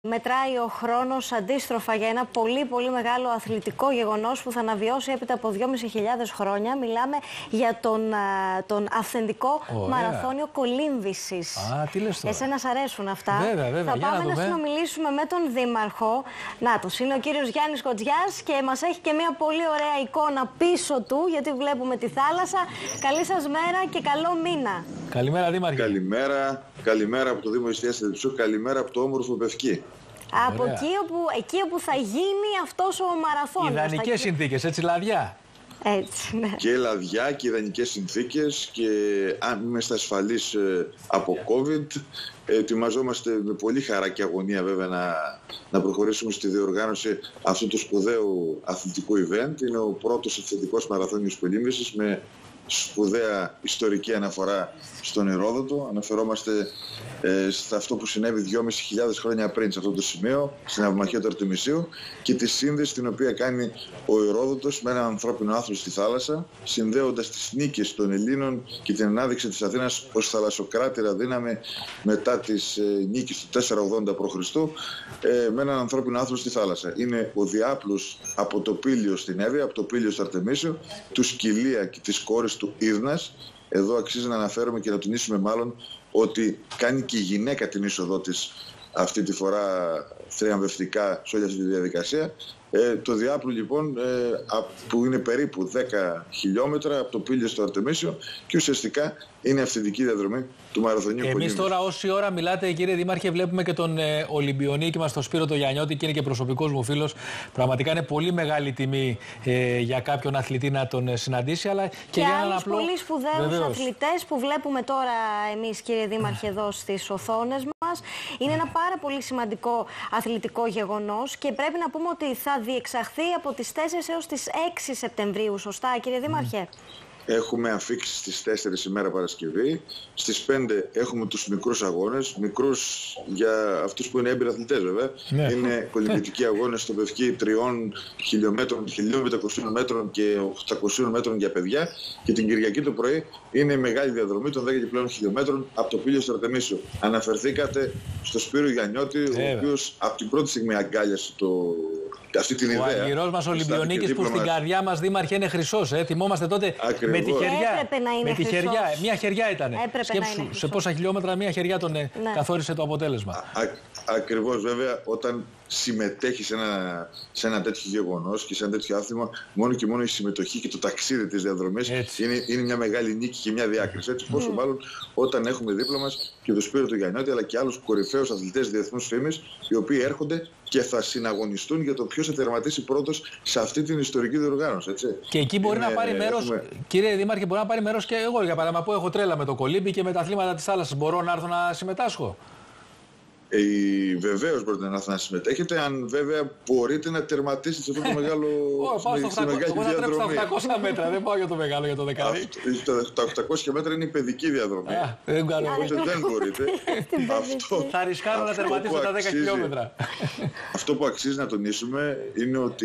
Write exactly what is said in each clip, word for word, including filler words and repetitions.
Μετράει ο χρόνος αντίστροφα για ένα πολύ πολύ μεγάλο αθλητικό γεγονός που θα αναβιώσει έπειτα από δυόμισι χιλιάδες χρόνια. Μιλάμε για τον, τον αυθεντικό Ωραία. μαραθώνιο κολύμβησης. Α, τι λες τώρα. Εσένα σ' αρέσουν αυτά. Βέβαια, βέβαια. Θα για πάμε να, να συνομιλήσουμε με τον Δήμαρχο. Νάτος, είναι ο κύριος Γιάννης Κοτζιάς και μας έχει και μια πολύ ωραία εικόνα πίσω του, γιατί βλέπουμε τη θάλασσα. Καλή σας μέρα και καλό μήνα. Καλημέρα, Δήμαρχε. Καλημέρα, καλημέρα από το Δήμο Εστίας Ελευσού, καλημέρα από το όμορφο Πευκή. Από εκεί όπου, εκεί όπου θα γίνει αυτός ο μαραθώνιος. Ιδανικές θα... συνθήκες, έτσι, λαδιά. Έτσι, ναι. Και λαδιά και ιδανικές συνθήκες και αν είμαστε ασφαλείς ε, από COVID, ε, ετοιμαζόμαστε με πολύ χαρά και αγωνία βέβαια να, να προχωρήσουμε στη διοργάνωση αυτού του σπουδαίου αθλητικού event. Είναι ο πρώτος αθλητικός μαραθώνιος κολύμβησης με σπουδαία ιστορική αναφορά στον Ηρόδοτο. Αναφερόμαστε ε, σε αυτό που συνέβη δυόμισι χιλιάδες χρόνια πριν σε αυτό το σημείο, στην Ναυμαχία του Αρτεμισίου, και τη σύνδεση την οποία κάνει ο Ηρόδοτος με έναν ανθρώπινο άθλο στη θάλασσα, συνδέοντας τις νίκες των Ελλήνων και την ανάδειξη της Αθήνας ως θαλασσοκράτηρα δύναμη μετά τις ε, νίκες του τετρακόσια ογδόντα προ Χριστού ε, με έναν ανθρώπινο άθλο στη θάλασσα. Είναι ο διάπλος από το Πήλιο στην Εύβοια, από το Πήλιο στο Αρτεμίσιο, του Σκυλία και της κόρης του Ήρνας. Εδώ αξίζει να αναφέρουμε και να τονίσουμε μάλλον ότι κάνει και η γυναίκα την είσοδό της αυτή τη φορά θριαμβευτικά σε όλη αυτή τη διαδικασία. Ε, το διάπλο λοιπόν ε, που είναι περίπου δέκα χιλιόμετρα από το Πήλιο στο Αρτεμίσιο και ουσιαστικά είναι αυθεντική διαδρομή του μαραθωνίου. Εμείς τώρα όση ώρα μιλάτε, κύριε Δήμαρχε, βλέπουμε και τον ε, Ολυμπιονίκη μας, τον Σπύρο το Γιαννιώτη, και είναι και προσωπικός μου φίλος. Πραγματικά είναι πολύ μεγάλη τιμή ε, για κάποιον αθλητή να τον ε, συναντήσει, αλλά και, και για έναν απλό... πολύ σπουδαίους αθλητές που βλέπουμε τώρα εμείς, κύριε Δήμαρχε, εδώ στις οθόνες μας. Είναι ένα πάρα πολύ σημαντικό αθλητικό γεγονός και πρέπει να πούμε ότι θα διεξαχθεί από τις τέσσερις έως τις έξι Σεπτεμβρίου, σωστά, κύριε Δήμαρχε? Έχουμε αφήξει στις τέσσερις ημέρα Παρασκευή. Στις πέντε έχουμε τους μικρούς αγώνες. Μικρούς για αυτούς που είναι έμπειροι αθλητές βέβαια. Ναι. Είναι κολυμβητικοί αγώνες στο Πευκή τριών χιλιόμετρων, χίλια πεντακόσιων μέτρων και οκτακοσίων μέτρων για παιδιά. Και την Κυριακή το πρωί είναι η μεγάλη διαδρομή των δέκα και πλέον χιλιόμετρων από το Πήλιο στο Αρτεμίσιο. Αναφερθήκατε στο Σπύρο Γιαννιώτη, ο οποίος από την πρώτη στιγμή αγκάλιασε το... αυτή την ιδέα. Ο αργυρός μας Ολυμπιονίκης που στην καρδιά μας, Δήμαρχε, είναι χρυσός. Ε. Θυμόμαστε τότε Ακριβώς. με τη χεριά. Έπρεπε να είναι με τη χεριά. Μια χεριά ήταν. Σκέψου σε πόσα χιλιόμετρα μια χεριά τον ναι. καθόρισε το αποτέλεσμα. Α, ακριβώς, βέβαια, όταν συμμετέχει σε ένα, σε ένα τέτοιο γεγονός και σε ένα τέτοιο άθλημα, μόνο και μόνο η συμμετοχή και το ταξίδι της διαδρομής είναι, είναι μια μεγάλη νίκη και μια διάκριση. Έτσι, πόσο mm. μάλλον όταν έχουμε δίπλα μας και τον Σπύρο του Γιαννιώτη, αλλά και άλλους κορυφαίους αθλητές διεθνούς φήμης, οι οποίοι έρχονται και θα συναγωνιστούν για το ποιος θα τερματίσει πρώτος σε αυτή την ιστορική διοργάνωση. Έτσι. Και εκεί μπορεί είναι, να πάρει μέρος, έχουμε... κύριε Δήμαρχε, μπορεί να πάρει μέρος και εγώ, για παράδειγμα, που έχω τρέλα με το κολύμπι και με τα αθλήματα της θάλασσας. Μπορώ να έρθω να συμμετάσχω? Ε, βεβαίως μπορείτε να έρθετε να συμμετέχετε, αν βέβαια μπορείτε να τερματίσετε σε αυτό το μεγάλο διαδρομή. Εγώ θα τρέψω τα οκτακόσια μέτρα, δεν πάω για το μεγάλο, για το δεκάρι. Τα οκτακόσια μέτρα είναι η παιδική διαδρομή. Α, δεν κάνω. Οπότε δεν μπορείτε. αυτό, θα ρισκάρω να τερματίσω τα δέκα χιλιόμετρα. Αυτό που αξίζει να τονίσουμε είναι ότι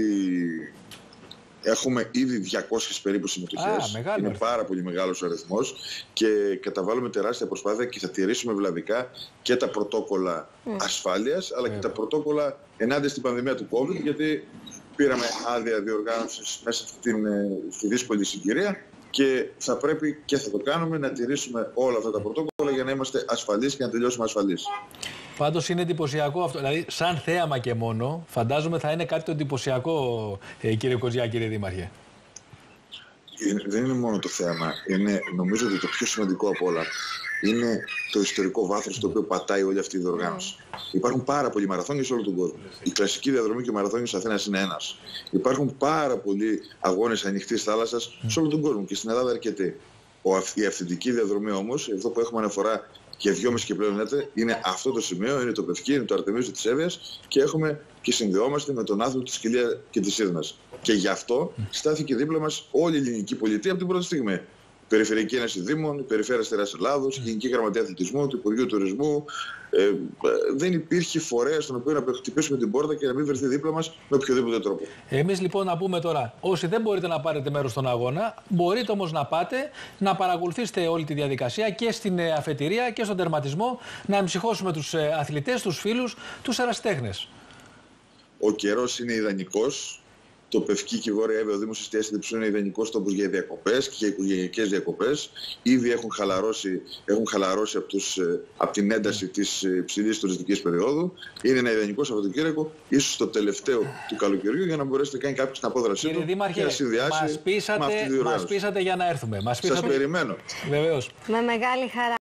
έχουμε ήδη διακόσιες περίπου συμμετοχές. Είναι πάρα πολύ μεγάλος ο αριθμός και καταβάλουμε τεράστια προσπάθεια και θα τηρήσουμε βλαβικά και τα πρωτόκολλα mm. ασφάλειας, αλλά mm. και τα πρωτόκολλα ενάντια στην πανδημία του COVID, γιατί πήραμε άδεια διοργάνωσης μέσα στη, στη δύσκολη συγκυρία και θα πρέπει και θα το κάνουμε να τηρήσουμε όλα αυτά τα πρωτόκολλα για να είμαστε ασφαλείς και να τελειώσουμε ασφαλείς. Πάντως είναι εντυπωσιακό αυτό. Δηλαδή, σαν θέαμα και μόνο, φαντάζομαι θα είναι κάτι το εντυπωσιακό, ε, κύριε Κοτζιά, κύριε Δήμαρχε. Είναι, δεν είναι μόνο το θέαμα. Είναι, νομίζω ότι το πιο σημαντικό από όλα είναι το ιστορικό βάθος το οποίο πατάει όλη αυτή η διοργάνωση. Mm. Υπάρχουν πάρα πολλοί μαραθώνιοι σε όλο τον κόσμο. Η κλασική διαδρομή και ο μαραθώνιος της Αθήνας είναι ένας. Υπάρχουν πάρα πολλοί αγώνες ανοιχτής θάλασσας mm. σε όλο τον κόσμο και στην Ελλάδα αρκετοί. Η αυθεντική διαδρομή όμως, αυτό που έχουμε αναφορά για δυόμισι και πλέον έτε, είναι αυτό το σημείο, είναι το Πευκή, είναι το Αρτεμίσιο της Εύβοιας και έχουμε και συνδεόμαστε με τον άθλο της Σκυλία και της Ήρνας. Και γι' αυτό στάθηκε δίπλα μας όλη η ελληνική πολιτεία από την πρώτη στιγμή. Περιφερειακή Ένωση Δήμων, η Περιφέρεια Αστεράς Ελλάδος, η Γενική Γραμματεία Αθλητισμού, το Υπουργείο Τουρισμού. Ε, δεν υπήρχε φορέα στον οποίο να χτυπήσουμε την πόρτα και να μην βρεθεί δίπλα μας με οποιοδήποτε τρόπο. Εμείς λοιπόν να πούμε τώρα, όσοι δεν μπορείτε να πάρετε μέρος στον αγώνα, μπορείτε όμως να πάτε να παρακολουθήσετε όλη τη διαδικασία και στην αφετηρία και στον τερματισμό, να εμψυχώσουμε τους αθλητές, τους φίλους, τους ερασιτέχνες. Ο καιρός είναι ιδανικός. Το Πευκή και η Βόρεια Εύβοια, ο Δήμος Εστιαίας Θλιψού είναι ιδανικός τόπος για διακοπές και για οικογενειακές διακοπές. Ήδη έχουν χαλαρώσει, έχουν χαλαρώσει από, τους, από την ένταση της υψηλής τουριστικής περίοδου. Είναι ένα ιδανικό Σαββατοκύριακο, ίσως το τελευταίο του καλοκαιριού, για να μπορέσει να κάνει κάποιος την απόδρασή του και να συνδυάσει μας πείσατε, με αυτή τη διοργάνωση. Μας πείσατε για να έρθουμε. Μας πείσατε... Σας περιμένω. Βεβαίως. Με μεγάλη χαρά.